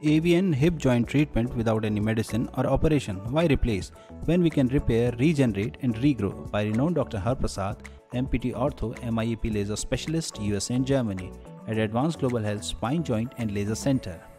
AVN hip joint treatment without any medicine or operation. Why replace when we can repair, regenerate and regrow? By renowned Dr. Haraprasad, MPT Ortho, MIEP laser specialist, USA and Germany at Advanced Global Health Spine Joint and Laser Center.